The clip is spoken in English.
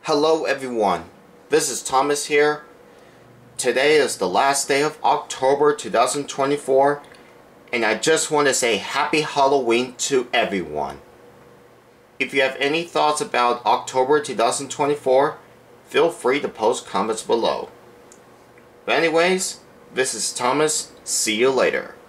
Hello everyone, this is Thomas here. Today is the last day of October 2024 and I just want to say Happy Halloween to everyone. If you have any thoughts about October 2024, feel free to post comments below. But anyways, this is Thomas, see you later.